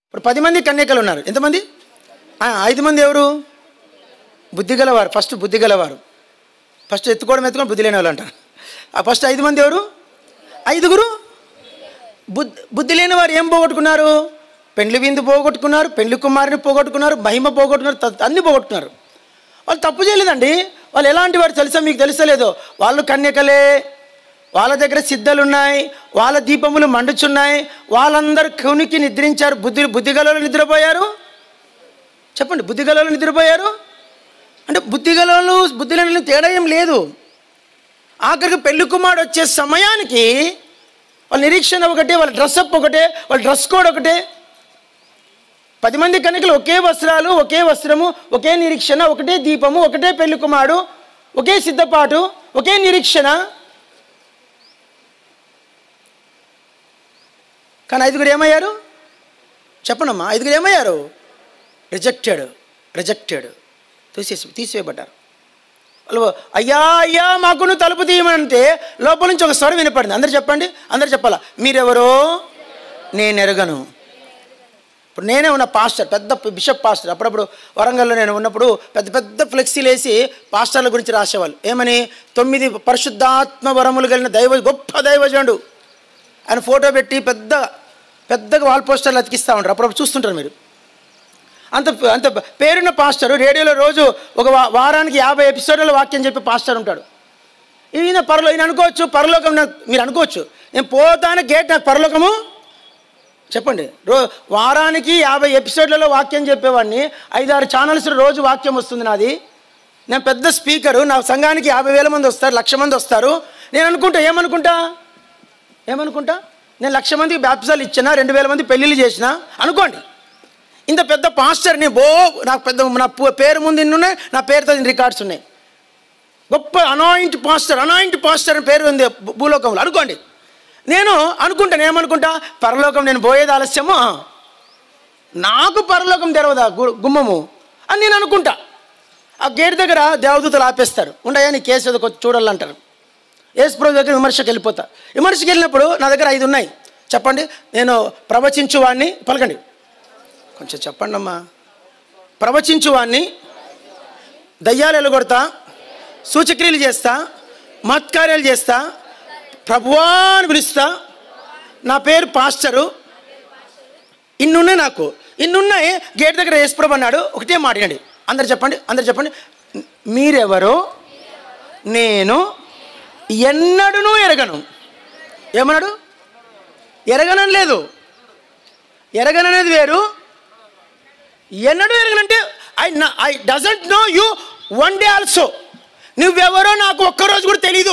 ఇప్పుడు 10 మంది కన్యకలు ఉన్నారు. ఎంతమంది? 5 మంది ఎవరు? బుద్ధిగలవారు. ఫస్ట్ బుద్ధిగలవారు. ఫస్ట్ ఎత్తుకొని బుద్ధి లేని వాళ్ళు అంటారు. ఫస్ట్ 5 మంది ఎవరు? 5గురు బుద్ధి లేని వారు ఏం పోగొట్టుకున్నారు? పెండ్లి విందు పోగొట్టుకున్నారు, పెండ్లి కుమారుని పోగొట్టుకున్నారు, మహిమ పోగొట్టుకున్నారు, అన్నీ పోగొట్టుకున్నారు. వాళ్ళు తప్పు చేయలేదండి. వాళ్ళు ఎలాంటి వారు తెలుసా? మీకు తెలుసలేదో, వాళ్ళు కన్యకలే, వాళ్ళ దగ్గర సిద్ధలు ఉన్నాయి, వాళ్ళ దీపములు మండుచున్నాయి, వాళ్ళందరూ కొనికి నిద్రించారు. బుద్ధిగలలో నిద్రపోయారు. చెప్పండి, బుద్ధిగలలో నిద్రపోయారు అంటే బుద్ధిలేని తేడా ఏం లేదు. ఆఖరికి పెళ్లి కుమారుడు వచ్చే సమయానికి వాళ్ళ నిరీక్షణ ఒకటే, వాళ్ళ డ్రెస్అప్ ఒకటే, వాళ్ళ డ్రెస్ కోడ్ ఒకటే. 10 మంది కన్యకలు ఒకే వస్త్రాలు, ఒకే వస్త్రము, ఒకే నిరీక్షణ, ఒకటే దీపము, ఒకటే పెళ్లి కుమారుడు, ఒకే సిద్ధపాటు, ఒకే నిరీక్షణ. కానీ 5గురు ఏమయ్యారు? చెప్పనమ్మా, 5గురు ఏమయ్యారు? రిజెక్టెడ్, తీసివేయబడ్డారు. వాళ్ళు అయ్యా అయ్యా మాకు తలుపు తీయమంటే లోపల నుంచి ఒక స్వరం వినపడింది. అందరు చెప్పండి, అందరు చెప్పాలా, మీరెవరో నేను ఎరగను. ఇప్పుడు నేనే ఉన్న పాస్టర్, పెద్ద బిషప్ పాస్టర్. అప్పుడప్పుడు వరంగల్లో నేను ఉన్నప్పుడు పెద్ద ఫ్లెక్సీలు వేసి పాస్టర్ల గురించి రాసేవాళ్ళు. ఏమని? 9 పరిశుద్ధాత్మ వరములు కలిగిన గొప్ప దైవజనుడు ఆయన ఫోటో పెట్టి పెద్దగా వాల్ పోస్టర్లు అతికిస్తూ ఉంటారు. అప్పుడప్పుడు చూస్తుంటారు మీరు. అంత పేరున్న పాస్టరు రేడియోలో రోజు ఒక వారానికి 50 ఎపిసోడ్ల వాక్యం చెప్పి పాస్టర్ ఉంటాడు. ఈయన అనుకోవచ్చు పరలోకం, మీరు అనుకోవచ్చు నేను పోతాను గేట్ నాకు పరలోకము. చెప్పండి, వారానికి 50 ఎపిసోడ్లలో వాక్యం చెప్పేవాడిని. 5-6 ఛానల్స్ రోజు వాక్యం వస్తుంది నాది. నేను పెద్ద స్పీకరు. నా సంఘానికి 50,000 మంది వస్తారు, 1,00,000 మంది వస్తారు. నేను ఏమనుకుంటా నేను 1,00,000 మందికి బ్యాప్టిజాలు ఇచ్చినా, 2,000 మంది పెళ్ళిళ్ళు చేసినా అనుకోండి. ఇంత పెద్ద పాస్టర్ని నాకు నా పేరు ముందు ఇన్నున్నాయి, నా పేరుతో రికార్డ్స్ ఉన్నాయి. గొప్ప అనాయింట్ పాస్టర్ అని పేరు ఉంది భూలోకంలో అనుకోండి. నేను ఏమనుకుంటా, పరలోకం నేను పోయేది ఆలస్యము, నాకు పరలోకం తెరవదా గుమ్మము అని నేను అనుకుంటా. ఆ గేట్ దగ్గర దేవదూతలు ఆపేస్తారు. ఉండయా నీ కేసు ఏదో చూడాలంటారు. యేసుప్రభు దగ్గర విమర్శకు వెళ్ళిపోతా. విమర్శకు వెళ్ళినప్పుడు నా దగ్గర 5 ఉన్నాయి. చెప్పండి, నేను ప్రవచించువాణ్ణి, పలకండి కొంచెం చెప్పండి అమ్మా. ప్రవచించువాణ్ణి, దయ్యాలు ఎలగొడతా, సూచక్రియలు చేస్తా, మహత్కార్యాలు చేస్తా, ప్రభువా అని పిలుస్తా, నా పేరు పాస్టరు. ఇన్నున్నాయి. గేట్ దగ్గర యేసుప్రభు అన్నాడు, ఒకటే మాట వినండి. అందరు చెప్పండి, మీరెవరో నేను ఎన్నడూ ఎరగను. ఏమన్నాడు? ఎరగనని లేదు. ఎరగననేది వేరు, ఎన్నడూ ఎరగనంటే I doesn't know you one day also. నువ్వెవరో నాకు ఒక్కరోజు కూడా తెలీదు.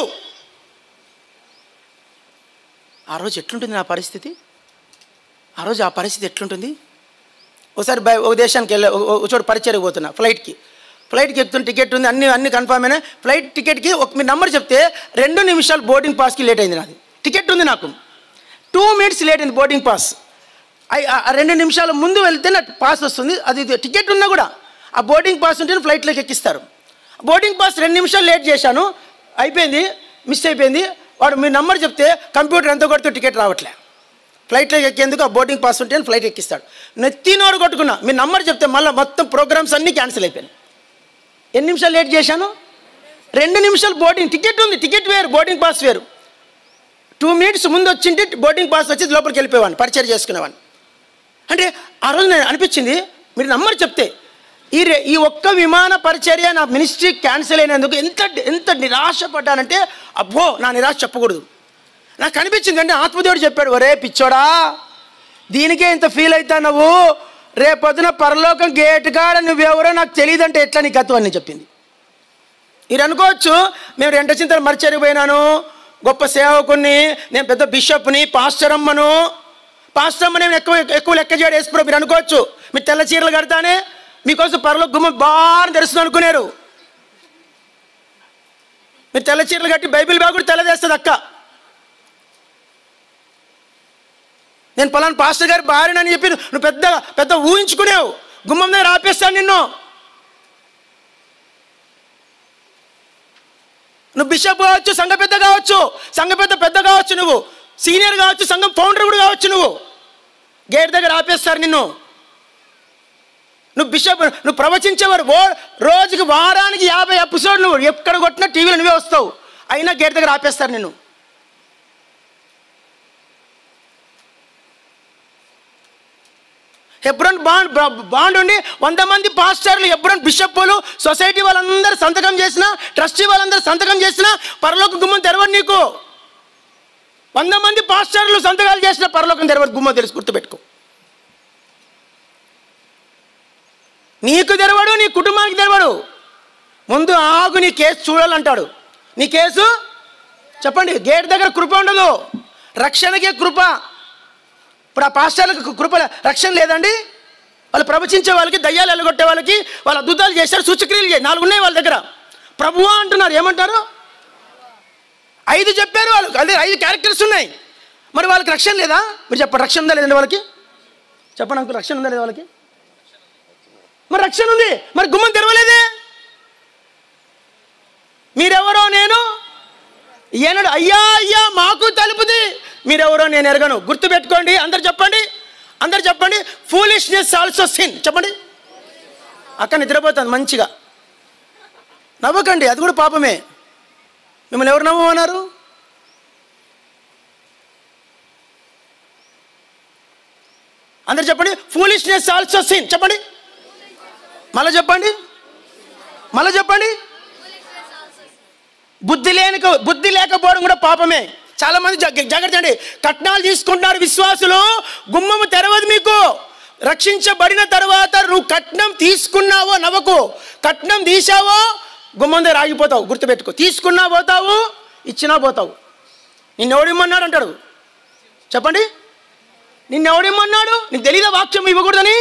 ఆ రోజు ఎట్లుంటుంది నా పరిస్థితి? ఆ పరిస్థితి ఎట్లుంటుంది? ఒకసారి ఒక దేశానికి ఒక చోటు పరిచయకు పోతున్నా, ఫ్లైట్కి ఎక్కుతున్న టికెట్ ఉంది, అన్ని కన్ఫర్మ్ అయినా. ఫ్లైట్ టికెట్కి మీరు నెంబర్ చెప్తే 2 నిమిషాలు బోర్డింగ్ పాస్కి లేట్ అయింది. నాది టికెట్ ఉంది, నాకు 2 minutes లేట్ అయింది బోర్డింగ్ పాస్. 2 నిమిషాల ముందు వెళ్తే నాకు పాస్ వస్తుంది. అది టికెట్ ఉన్నా కూడా ఆ బోర్డింగ్ పాస్ ఉంటే ఫ్లైట్లోకి ఎక్కిస్తారు. బోర్డింగ్ పాస్ 2 నిమిషాలు లేట్ చేశాను, అయిపోయింది, మిస్ అయిపోయింది. వాడు మీ నెంబర్ చెప్తే కంప్యూటర్ ఎంత కొడితే టికెట్ రావట్లే. ఫ్లైట్లోకి ఎక్కేందుకు ఆ బోర్డింగ్ పాస్ ఉంటే ఫ్లైట్ ఎక్కిస్తాడు. నెత్తినోడు కొట్టుకున్నా, మీ నెంబర్ చెప్తే మళ్ళీ మొత్తం ప్రోగ్రామ్స్ అన్నీ క్యాన్సిల్ అయిపోయాయి. ఎన్ని నిమిషాలు లేట్ చేశాను? 2 నిమిషాలు. బోర్డింగ్ టికెట్ ఉంది, టికెట్ వేరు, బోర్డింగ్ పాస్ వేరు. 2 minutes ముందు వచ్చింటే బోర్డింగ్ పాస్ వచ్చి లోపలికి వెళ్ళిపోయేవాడిని, పరిచయం చేసుకునేవాడిని. అంటే ఆ రోజు నేను అనిపించింది, మీరు నెంబర్ చెప్తే ఈ ఒక్క విమాన పరిచర్య నా మినిస్ట్రీ క్యాన్సిల్ అయినందుకు ఎంత నిరాశపడ్డానంటే, అబ్బో నా నిరాశ చెప్పకూడదు. నాకు అనిపించింది అంటే ఆత్మదేవుడు చెప్పాడు, ఒరే పిచ్చోడా, దీనికే ఇంత ఫీల్ అవుతా నువ్వు, రేపొద్దున పరలోకం గేట్ కాడ నువ్వెవరో నాకు తెలియదంటే ఎట్లా నీ గతం అని చెప్పింది. మీరు అనుకోవచ్చు మేము రెండచింతలు మరిచెరిగిపోయినాను, గొప్ప సేవకుని, నేను పెద్ద బిషప్ని, పాస్టరమ్మను నేను ఎక్కువ లెక్క చేయడం వేసుకున్నాను. మీరు అనుకోవచ్చు మీరు తెల్ల చీరలు కడతానే మీకోసం పరలోక గుమ్మ బాగా తెరుస్తుంది అనుకున్నారు. మీరు తెల్ల చీరలు కట్టి బైబిల్ బ్యాగ్ కూడా తెల్లదేస్తుంది అక్క. నేను పలానా పాస్టర్ గారి భార్యనని చెప్పి నువ్వు పెద్ద ఊహించుకునేవు, గుమ్మం దగ్గర ఆపేస్తాను నిన్ను. నువ్వు బిషప్ కావచ్చు, సంఘ పెద్ద కావచ్చు, నువ్వు సీనియర్ కావచ్చు, సంఘం ఫౌండర్ కూడా కావచ్చు, నువ్వు గేట్ దగ్గర ఆపేస్తారు నిన్ను. నువ్వు బిషప్, నువ్వు ప్రవచించేవారు. రోజుకి వారానికి 50 ఎపిసోడ్ నువ్వు ఎక్కడ కొట్టినా టీవీలో నువ్వే వస్తావు. అయినా గేట్ దగ్గర ఆపేస్తారు నిన్ను. హెబ్రోన్ బాండ్ ఉండి 100 మంది పాస్టర్లు, హెబ్రోన్ బిషప్పులు, సొసైటీ వాళ్ళందరూ సంతకం చేసినా, ట్రస్టీ వాళ్ళందరూ సంతకం చేసినా పరలోక గుమ్మం తెరవడు నీకు. 100 మంది పాస్టర్లు సంతకాలు చేసిన పరలోకం తెరవడు గుమ్మం, తెలుసు, గుర్తుపెట్టుకో. నీకు తెరవడు, నీ కుటుంబానికి తెరవడు. ముందు ఆగు, నీ కేసు చూడాలంటాడు. నీ కేసు చెప్పండి. గేట్ దగ్గర కృప ఉండదు, రక్షణకే కృప. ఇప్పుడు ఆ పాస్టర్లకు కృప రక్షణ లేదండి. వాళ్ళు ప్రవచించే వాళ్ళకి, దయ్యాలు ఎల్లగొట్టే వాళ్ళకి వాళ్ళు అద్భుతాలు చేశారు, సూచక్రియలు 4 ఉన్నాయి వాళ్ళ దగ్గర. ప్రభువా అంటున్నారు. ఏమంటారు? 5 చెప్పారు వాళ్ళు. అదే 5 క్యారెక్టర్స్ ఉన్నాయి. మరి వాళ్ళకి రక్షణ లేదా? మీరు చెప్పండి, రక్షణ ఉందా లేదండి వాళ్ళకి? చెప్పండి అంకుల్, రక్షణ ఉందా లేదా వాళ్ళకి? మరి రక్షణ ఉంది, మరి గుమ్మం తెరవలేదే. మీరెవరో నేను ఏనాడు, అయ్యా అయ్యా మాకు తలుపుది, మీరెవరో నేను ఎరగను. గుర్తుపెట్టుకోండి. అందరు చెప్పండి, అందరు చెప్పండి. Foolishness also sin. చెప్పండి. అక్క నిద్రపోతుంది మంచిగా, నవ్వకండి, అది కూడా పాపమే. మిమ్మల్ని ఎవరు నవ్వమన్నారు? అందరు చెప్పండి. Foolishness also sin. చెప్పండి, మళ్ళీ చెప్పండి, మళ్ళీ చెప్పండి. బుద్ధి లేకపోవడం కూడా పాపమే. చాలా మంది జాగ్రత్త అండి, కట్నాలు తీసుకుంటున్నారు విశ్వాసులు. గుమ్మము తెరవదు మీకు. రక్షించబడిన తర్వాత నువ్వు కట్నం తీసుకున్నావో నవ్వకు, కట్నం తీసావో గుమ్మం దగ్గర ఆగిపోతావు. గుర్తుపెట్టుకో. తీసుకున్నా పోతావు, ఇచ్చినా పోతావు. నిన్నెవడిమ్మన్నాడు అంటాడు. చెప్పండి, నిన్నెవడిమ్మన్నాడు? నీకు తెలీదా వాక్యం ఇవ్వకూడదని?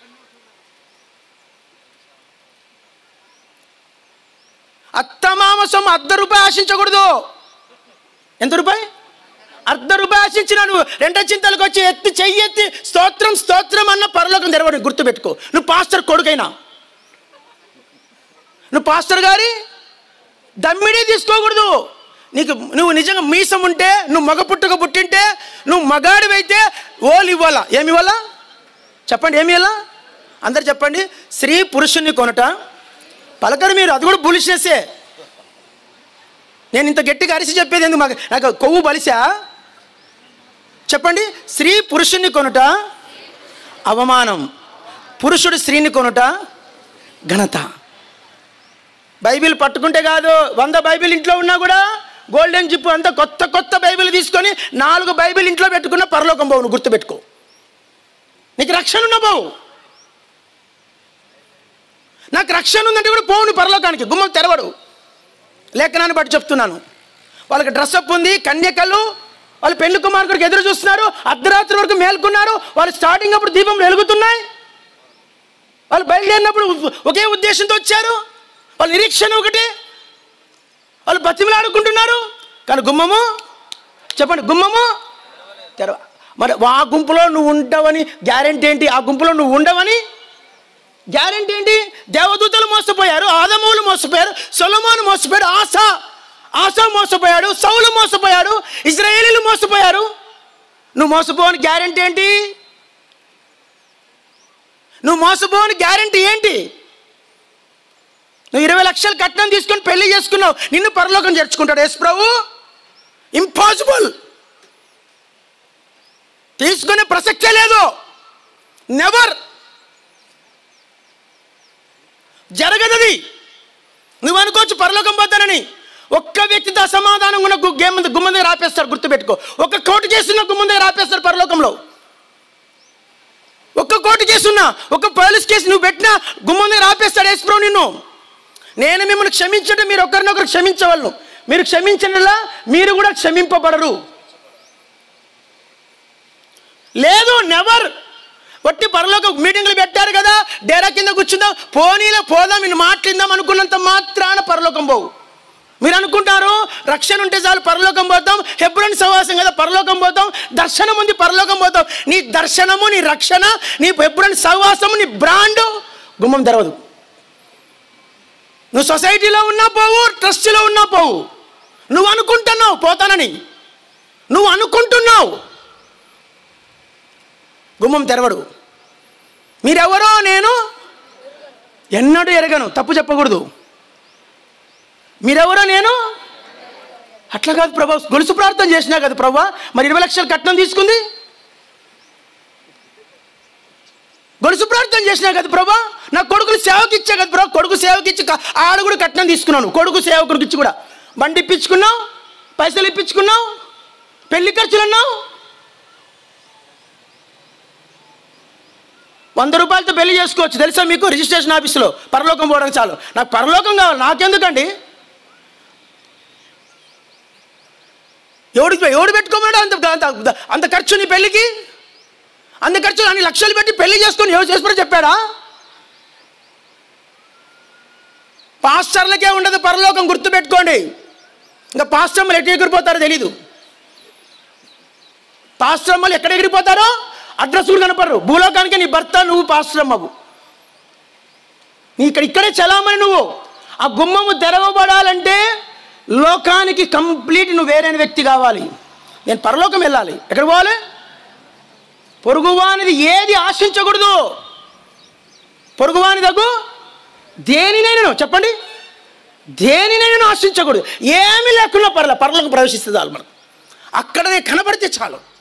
అత్తమామసం ₹1 ఆశించకూడదు. ఎంత రూపాయి? ₹1 ఆశించిన నువ్వు 2 చింతలకు వచ్చి చెయ్యెత్తి స్తోత్రం స్తోత్రం అన్న పరలోకం తెరవడు. గుర్తుపెట్టుకో. నువ్వు పాస్టర్ కొడుకైనా, నువ్వు పాస్టర్ గారి దమ్మిడి తీసుకోకూడదు. నువ్వు నిజంగా మీసం ఉంటే, నువ్వు మగ పుట్టుక పుట్టింటే, నువ్వు మగాడివైతే ఓలు ఇవ్వాలా. ఏమి ఇవ్వాలా? చెప్పండి, ఏమి ఇవ్వాలా? అందరు చెప్పండి. స్త్రీ పురుషుణ్ణి కొనట పలకరు మీరు, అది కూడా బులిషెస్సే. నేను ఇంత గట్టిగా అరిసి చెప్పేది ఎందుకు? నాకు కొవ్వు బలిసా? చెప్పండి. స్త్రీ పురుషుణ్ణి కొనుట అవమానం, పురుషుడు స్త్రీని కొనుట ఘనత. బైబిల్ పట్టుకుంటే కాదు, 100 బైబిల్ ఇంట్లో ఉన్నా కూడా గోల్డెన్ జిప్ అంతా కొత్త బైబిల్ తీసుకొని 4 బైబిల్ ఇంట్లో పెట్టుకున్న పరలోకం పోవు. నువ్వు గుర్తుపెట్టుకో. నీకు రక్షణ ఉన్న పోవు. నాకు రక్షణ ఉందంటే కూడా పోవును పరలోకానికి. గుమ్మం తెరవడు. లేఖనాన్ని బట్టి చెప్తున్నాను. వాళ్ళకి డ్రెస్అప్ ఉంది, కన్యకలు వాళ్ళు పెళ్లి కుమార్తెకి ఎదురు చూస్తున్నారు, అర్ధరాత్రి వరకు మేల్కొన్నారు. వాళ్ళు స్టార్టింగ్ అప్పుడు దీపం వెలుగుతున్నాయి. వాళ్ళు బయలుదేరినప్పుడు ఒకే ఉద్దేశంతో వచ్చారు. వాళ్ళ నిరీక్షణ ఒకటి, వాళ్ళు బతిమలాడుకుంటున్నారు. కానీ గుమ్మము చెప్పండి, గుమ్మము తెరవ. మరి ఆ గుంపులో నువ్వు ఉంటావని గ్యారెంటీ ఏంటి? ఆ గుంపులో నువ్వు ఉండవని గ్యారెంటీ ఏంటి? దేవదూతలు మోసపోయారు, ఆదమూలు మోసపోయారు, సొలొమోను మోసపోయాడు, ఆసా మోసపోయాడు, సౌలు మోసపోయాడు, ఇశ్రాయేలీలు మోసపోయారు. నువ్వు మోసపోవని గ్యారెంటీ ఏంటి? నువ్వు మోసపోవని గ్యారెంటీ ఏంటి? నువ్వు 20 లక్షలు కట్నం తీసుకొని పెళ్లి చేసుకున్నావు, నిన్ను పరలోకం చేర్చుకుంటాడు యేసు ప్రభు? ఇంపాసిబుల్. తీసుకునే ప్రసక్తే లేదు. నెవర్. జరగదది. నువ్వు అనుకోవచ్చు పరలోకం పోతానని. ఒక్క వ్యక్తితో అసమాధానం ఉన్న గుమ్మం దగ్గర ఆపేస్తారు. గుర్తుపెట్టుకో. ఒక్క కోర్టు కేసున్న గుమ్మం దగ్గర ఆపేస్తారు పరలోకంలో. ఒక్క కోర్టు కేసున్నా, ఒక్క పోలీస్ కేసు నువ్వు పెట్టినా గుమ్మం దగ్గర ఆపేస్తాడు యేసు ప్రభు నిన్ను. నేను మిమ్మల్ని క్షమించడం, మీరు ఒకరినొకరు క్షమించవలను. మీరు క్షమించడంలా మీరు కూడా క్షమింపబడరు. లేదు, నెవర్. వట్టి పరలోక మీటింగ్లు పెట్టారు కదా, డేరా కింద కూర్చుందాం, పోనీలో పోదాం, ఇన్ని మాట్లాడిందాం అనుకున్నంత మాత్రాన పరలోకం పోవు. మీరు అనుకుంటారు రక్షణ ఉంటే చాలు పరలోకం పోతాం, హెబ్రోన్ సహవాసం కదా పరలోకం పోతాం, దర్శనం ఉంది పరలోకం పోతాం. నీ దర్శనము, నీ రక్షణ, నీ హెబ్రోన్ సహవాసము, నీ బ్రాండు గుమ్మం తెరవదు. నువ్వు సొసైటీలో ఉన్నా పోవు, ట్రస్ట్లో ఉన్నా పోవు. నువ్వు అనుకుంటున్నావు పోతానని, నువ్వు అనుకుంటున్నావు. గుమ్మం తెరవడు. మీరెవరో నేను ఎన్నడూ ఎరగను, తప్పు చెప్పకూడదు. మీరెవరో నేను అట్లా కాదు ప్రభా, గొలుసు ప్రార్థన చేసినా కదా ప్రభా, మరి 20 లక్షలు కట్నం తీసుకుంది. గొలుసు ప్రార్థన చేసినా కదా ప్రభా, నా కొడుకుని సేవకి ఇచ్చా కదా ప్రభా, కొడుకు సేవకి ఇచ్చి ఆడ కూడా కట్నం తీసుకున్నాను. కొడుకు సేవకుడికి ఇచ్చి కూడా బండి ఇప్పించుకున్నావు, పైసలు ఇప్పించుకున్నావు, పెళ్లి ఖర్చులు అన్నావు. 100 రూపాయలతో పెళ్లి చేసుకోవచ్చు తెలుసా మీకు? రిజిస్ట్రేషన్ ఆఫీసులో పరలోకం పోవడానికి చాలు. నాకు పరలోకం కావాలి, నాకెందుకండి? ఎవడు పెట్టుకోమన్నాడు అంత ఖర్చు నీ పెళ్ళికి? అంత ఖర్చు అన్ని లక్షలు పెట్టి పెళ్లి చేసుకొని ఎవరు చేసుకుని చెప్పాడా? పాస్టర్లకే ఉండదు పరలోకం, గుర్తుపెట్టుకోండి. ఇంకా పాస్టర్లు ఎక్కడ ఎగిరిపోతారో తెలీదు. పాస్టర్లు ఎక్కడ ఎగిరిపోతారో అడ్రస్ కూడా కనపడరు. భూలోకానికి నీ భర్త, నువ్వు పాస్టర్మవు, నీ ఇక్కడే చలామణి. నువ్వు ఆ గుమ్మము తెరవబడాలంటే లోకానికి కంప్లీట్ నువ్వు వేరైన వ్యక్తి కావాలి. నేను పరలోకం వెళ్ళాలి. ఎక్కడ పోవాలి? పొరుగువానిది ఏది ఆశించకూడదు. పొరుగువానిదగు దేనినైనా చెప్పండి, దేనినైనా ఆశించకూడదు. ఏమీ లేకుండా పరలోకం ప్రవేశిస్తుంది మనం. అక్కడనే కనబడితే చాలు.